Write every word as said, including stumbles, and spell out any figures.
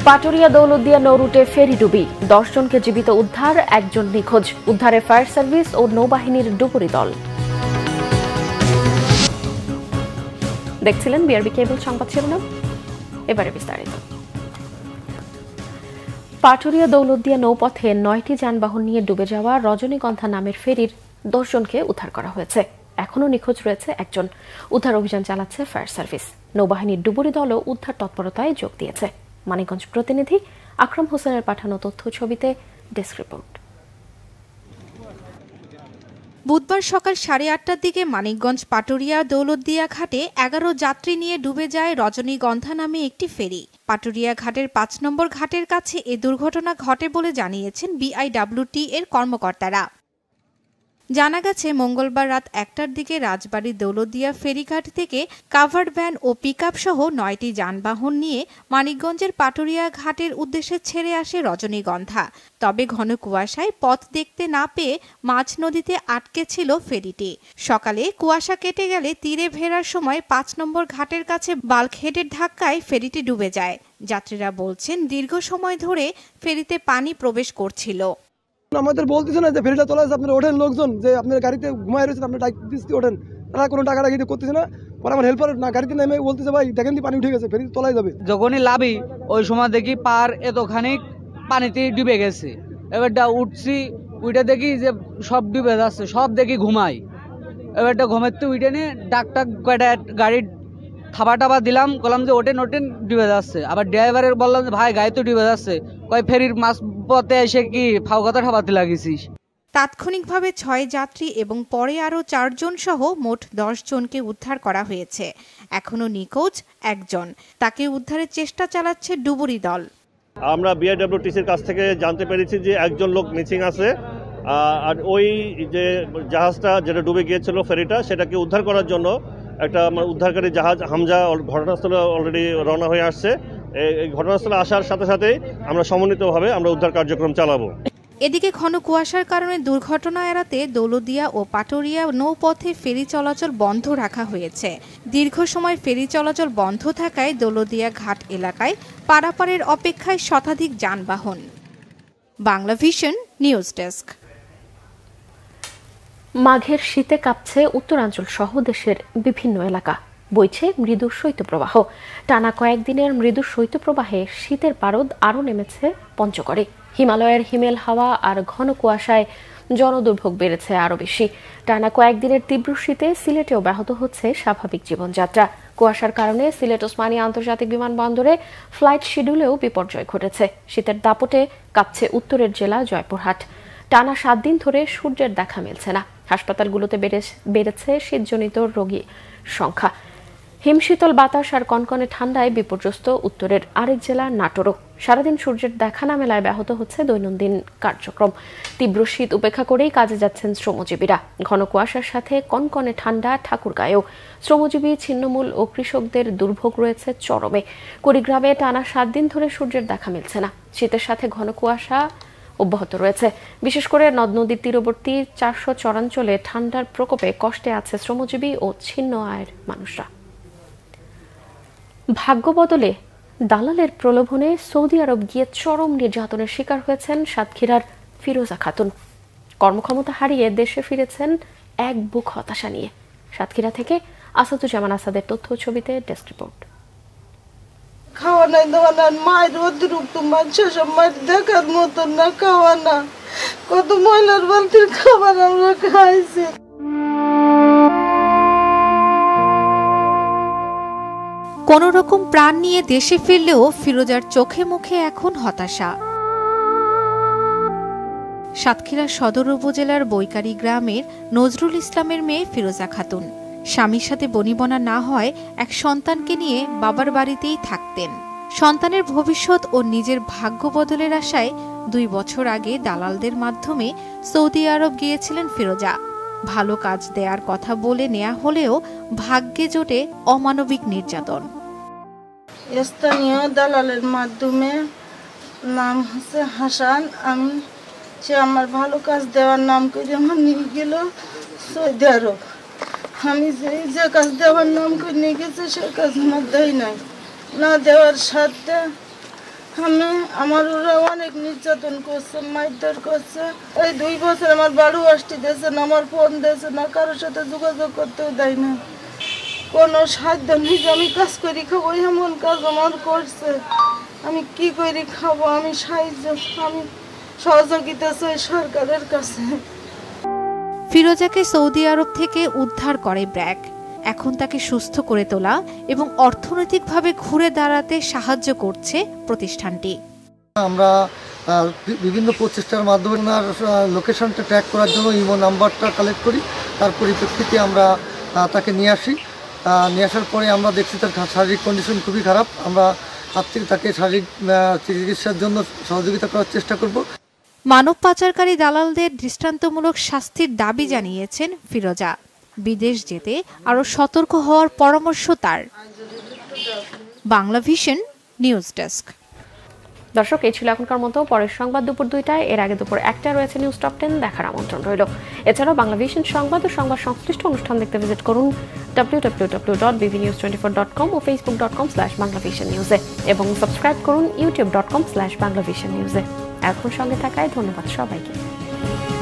পাটুরিয়া দৌলতদিয়া নৌরুটে ফেরি ডুবি, দশ জনকে জীবিত উদ্ধার, একজন নিখোঁজ। উদ্ধারে ফায়ার সার্ভিস ও নৌবাহিনীর ডুবুরি দল। দেখছিলেন বিআরবি কেবল সংবাদ শিরোনাম, এবারে বিস্তারিত। পাটুরিয়া দৌলতদিয়া নৌপথে নয়টি যানবাহন নিয়ে ডুবে যাওয়া রজনীগন্ধা নামের ফেরির দশ জনকে উদ্ধার করা হয়েছে। এখনও নিখোঁজ রয়েছে একজন। উদ্ধার অভিযান চালাচ্ছে ফায়ার সার্ভিস। নৌবাহিনীর ডুবুরি দলও উদ্ধার তৎপরতায় যোগ দিয়েছে। মানিকগঞ্জ প্রতিনিধি আকরাম হোসেনের পাঠানো তথ্য ছবিতে ডেস্ক রিপোর্ট। বুধবার সকাল সাড়ে আটটার দিকে মানিকগঞ্জ পাটুরিয়া দৌলতদিয়া ঘাটে এগারো যাত্রী নিয়ে ডুবে যায় রজনীগন্ধা নামে একটি ফেরি। পাটুরিয়া ঘাটের পাঁচ নম্বর ঘাটের কাছে এ দুর্ঘটনা ঘটে বলে জানিয়েছেন বিআইডব্লিউটি এর কর্মকর্তারা। জানা গেছে, মঙ্গলবার রাত একটার দিকে রাজবাড়ী দৌলতদিয়া ফেরিঘাট থেকে কাভার্ড ভ্যান ও পিকআপ সহ নয়টি যানবাহন নিয়ে মানিকগঞ্জের পাটুরিয়া ঘাটের উদ্দেশ্যে ছেড়ে আসে রজনীগন্ধা। তবে ঘন কুয়াশায় পথ দেখতে না পেয়ে মাঝ নদীতে আটকে ছিল ফেরিটি। সকালে কুয়াশা কেটে গেলে তীরে ফেরার সময় পাঁচ নম্বর ঘাটের কাছে বাল্কহেডের ধাক্কায় ফেরিটি ডুবে যায়। যাত্রীরা বলছেন, দীর্ঘ সময় ধরে ফেরিতে পানি প্রবেশ করছিল। আমাদের বলতেছে না যে ফেরিটা চলে আসছে, আপনারা ওঠেন, লোকজন যে আপনার গাড়িতে ঘুমায় রয়েছেন, আপনার ডাক দিচ্ছি ওঠেন, তারা কোনো টাকা টাকি করতেছে না। পরে আমার হেল্পার না গাড়িতে নেমে বলতেছে, ভাই দেখেন পানি উঠে গেছে, ফেরি তলায় যাবে। যখনই লাভি ওই সময় দেখি পার এতখানি পানিতে ডুবে গেছে। এবারটা উঠছি, উইটা দেখি যে সব ডুবে যাচ্ছে, সব দেখি ঘুমাই। এবারটা ঘুমাতে উইটে নিয়ে ডাক টাক কয়টা গাড়ির খাবার টাবার দিলাম, বললাম যে ওটেন ওটেন ডুবে যাচ্ছে। আবার ড্রাইভারের বললাম যে ভাই গাড়ি তো ডুবে যাচ্ছে, কয় ফেরির মাছ পথে এসে কি ফাও কথা ঠাবাতে লাগিয়েছিস। তাৎক্ষণিকভাবে ছয় যাত্রী এবং পরে আরও চারজন সহ মোট দশ জনকে উদ্ধার করা হয়েছে। এখনও নিখোঁজ একজন, তাকে উদ্ধারের চেষ্টা চালাচ্ছে ডুবুরি দল। আমরা বিআইডব্লিউটিসির কাছ থেকে জানতে পেরেছি যে একজন লোক মিসিং আছে, আর ওই যে জাহাজটা যেটা ডুবে গিয়েছিল ফেরিটা, সেটাকে উদ্ধার করার জন্য একটা উদ্ধারকারী জাহাজ হামজা ঘটনাস্থলে অলরেডি রওনা হয়ে আসছে। এই ঘটনাস্থলে আসার সাথে সাথেই আমরা সমন্বিতভাবে আমরা উদ্ধার কার্যক্রম চালাবো। এদিকে ঘন কুয়াশার কারণে দুর্ঘটনা এড়াতে দৌলতদিয়া ও পাটুরিয়া নৌপথে ফেরি চলাচল বন্ধ রাখা হয়েছে। দীর্ঘ সময় ফেরি চলাচল বন্ধ থাকায় দৌলতদিয়া ঘাট এলাকায় পারাপারের অপেক্ষায় শতাধিক যানবাহন। Banglavision news desk. মাঘের শীতে কাঁপছে উত্তরাঞ্চল সহ দেশের বিভিন্ন এলাকা। বইছে মৃদু শৈত্যপ্রবাহ। টানা কয়েকদিনের মৃদু শৈত্যপ্রবাহে শীতের পারদ আরও নেমেছে পঞ্চগড়ে। হিমালয়ের হিমেল হাওয়া আর ঘন কুয়াশায় জনদুর্ভোগ বেড়েছে আরও বেশি। টানা কয়েকদিনের তীব্র শীতে সিলেটেও ব্যাহত হচ্ছে স্বাভাবিক জীবনযাত্রা। কুয়াশার কারণে সিলেট ওসমানী আন্তর্জাতিক বিমানবন্দরে ফ্লাইট শিডিউলেও বিপর্যয় ঘটেছে। শীতের দাপটে কাঁপছে উত্তরের জেলা জয়পুরহাট। টানা সাত দিন ধরে সূর্যের দেখা মিলছে না। হাসপাতালগুলোতে বেড়েছে শীতজনিত রোগী সংখ্যা। হিমশীতল বাতাস আর কনকনে ঠান্ডায় বিপর্যস্ত উত্তরের আরেক জেলা নাটোরও। সারাদিন সূর্যের দেখা না মেলায় ব্যাহত হচ্ছে দৈনন্দিন কার্যক্রম। তীব্র শীত উপেক্ষা করেই কাজে যাচ্ছেন শ্রমজীবীরা। ঘন কুয়াশার সাথে কনকনে ঠান্ডা ঠাকুরগাঁয়েও। শ্রমজীবী, ছিন্নমূল ও কৃষকদের দুর্ভোগ রয়েছে চরমে। কুড়িগ্রামে টানা সাত দিন ধরে সূর্যের দেখা মিলছে না। শীতের সাথে ঘন কুয়াশা অব্যাহত রয়েছে। বিশেষ করে নদ নদীর তীরবর্তী চারশো চরাঞ্চলে ঠান্ডার প্রকোপে কষ্টে আছে শ্রমজীবী ও ছিন্ন আয়ের মানুষরা। ভাগ্য বদলে দালালের প্রলোভনে সৌদি আরব গিয়ে চরম নির্যাতনের শিকার হয়েছেন সাতক্ষীরার ফিরোজা খাতুন। কর্মক্ষমতা হারিয়ে দেশে ফিরেছেন এক বুক হতাশা নিয়ে। সাতক্ষীরা থেকে আসাদুজ্জামান আসাদের তথ্য ছবিতে ডেস্ক রিপোর্ট। খাওয়া নাই দেওয়া না, মায়ের অতিরিক্ত মাছ সব মায়ের দেখার মতন না, খাওয়া না, কত ময়লার বালতির খাবার আমরা খাইছি। কোন রকম প্রাণ নিয়ে দেশে ফিরলেও ফিরোজার চোখে মুখে এখন হতাশা। সাতক্ষীরা সদর উপজেলার বৈকারি গ্রামের নজরুল ইসলামের মেয়ে ফিরোজা খাতুন। স্বামীর সাথে বনিবনা না হয় এক সন্তানকে নিয়ে বাবার বাড়িতেই থাকতেন। সন্তানের ভবিষ্যৎ ও নিজের ভাগ্য বদলের আশায় দুই বছর আগে দালালদের মাধ্যমে সৌদি আরব গিয়েছিলেন ফিরোজা। ভালো কাজ দেওয়ার কথা বলে নেওয়া হলেও ভাগ্যে জোটে অমানবিক নির্যাতন। স্থানীয় দালালের মাধ্যমে, নাম হচ্ছে হাসান, আমি সে আমার ভালো কাজ দেওয়ার নাম করে আমার নিয়ে গেল সৌদি আরব। আমি যে যে কাজ দেওয়ার নাম করে নিয়ে গেছে সে কাজ আমার দেয় নাই। না দেওয়ার সাথে আমি আমার ওরা অনেক নির্যাতন করছে, মারধর করছে। এই দুই বছর আমার বাড়ু আসতে দিয়েছে না, আমার ফোন দিয়েছে না, কারোর সাথে যোগাযোগ করতেও দেয় না। কোনো সাধ্য নেই যে আমি কাজ করি খাবো, এমন কাজ আমার করছে। আমি কি করে খাবো? আমি সাহায্য, আমি সহযোগিতা চাই সরকারের কাছে। ফিরোজাকে সৌদি আরব থেকে উদ্ধার করে ব্র্যাক। এখন তাকে সুস্থ করে তোলা এবং অর্থনৈতিকভাবে ঘুরে দাঁড়াতে সাহায্য করছে প্রতিষ্ঠানটি। আমরা বিভিন্ন প্রচেষ্টার মাধ্যমে ওনার লোকেশনটা ট্র্যাক করার জন্য ইমো নাম্বারটা কালেক্ট করি। তার পরিপ্রেক্ষিতে আমরা তাকে নিয়ে আসি। নিয়ে আসার পরে আমরা দেখছি তার শারীরিক কন্ডিশন খুবই খারাপ। আমরা আজ থেকে তাকে শারীরিক চিকিৎসার জন্য সহযোগিতা করার চেষ্টা করব। মানব পাচারকারী দালালদের দৃষ্টান্তমূলক শাস্তির দাবি জানিয়েছেন ফিরোজা। বিদেশ যেতে আরও সতর্ক হওয়ার পরামর্শ তার। Banglavision news desk. দর্শক, এই ছিল এখনকার মতো। পরের সংবাদ দুপুর দুইটায়, এর আগে দুপুর একটায় রয়েছে নিউজ টপ টেন, দেখার আমন্ত্রণ রইল। এছাড়াও বাংলাভিশন সংবাদ ও সংবাদ সংশ্লিষ্ট অনুষ্ঠান দেখতে ভিজিট করুন W W W dot BV news twenty four dot com ও Facebook dot com slash Banglavision নিউজে এবং সাবস্ক্রাইব করুন YouTube dot com slash Banglavision নিউজে। এখন সঙ্গে থাকায় ধন্যবাদ সবাইকে।